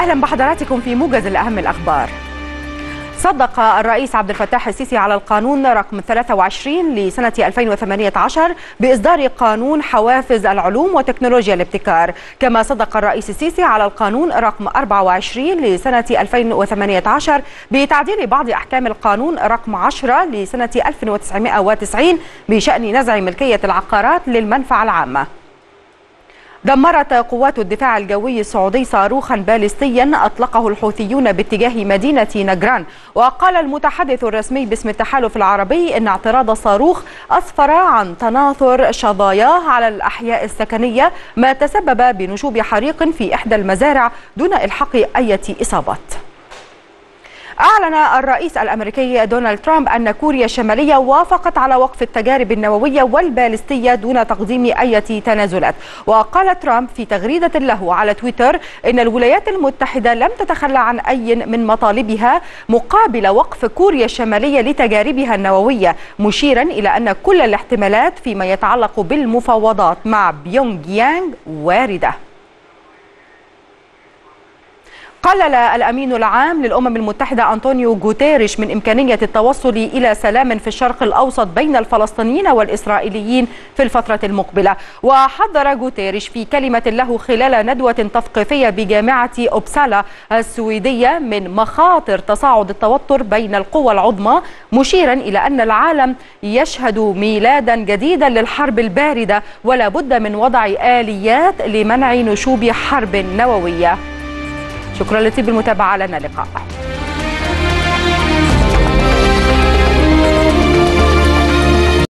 أهلا بحضراتكم في موجز الأهم الأخبار. صدق الرئيس عبد الفتاح السيسي على القانون رقم 23 لسنة 2018 بإصدار قانون حوافز العلوم وتكنولوجيا الابتكار. كما صدق الرئيس السيسي على القانون رقم 24 لسنة 2018 بتعديل بعض أحكام القانون رقم 10 لسنة 1990 بشأن نزع ملكية العقارات للمنفعة العامة. دمرت قوات الدفاع الجوي السعودي صاروخا باليستيا أطلقه الحوثيون باتجاه مدينة نجران. وقال المتحدث الرسمي باسم التحالف العربي إن اعتراض الصاروخ أسفر عن تناثر شظاياه على الأحياء السكنية، ما تسبب بنشوب حريق في إحدى المزارع دون إلحاق أي إصابات. أعلن الرئيس الأمريكي دونالد ترامب أن كوريا الشمالية وافقت على وقف التجارب النووية والباليستية دون تقديم أي تنازلات. وقال ترامب في تغريدة له على تويتر إن الولايات المتحدة لم تتخلى عن أي من مطالبها مقابل وقف كوريا الشمالية لتجاربها النووية، مشيرا إلى أن كل الاحتمالات فيما يتعلق بالمفاوضات مع بيونغ يانغ واردة. قلل الأمين العام للأمم المتحدة أنطونيو غوتيريش من إمكانية التوصل إلى سلام في الشرق الأوسط بين الفلسطينيين والإسرائيليين في الفترة المقبلة. وحذر غوتيريش في كلمة له خلال ندوة تثقيفية بجامعة أوبسالا السويدية من مخاطر تصاعد التوتر بين القوى العظمى، مشيرا إلى أن العالم يشهد ميلادا جديدا للحرب الباردة ولا بد من وضع آليات لمنع نشوب حرب نووية. شكرا لطيب المتابعة، لنا لقاء.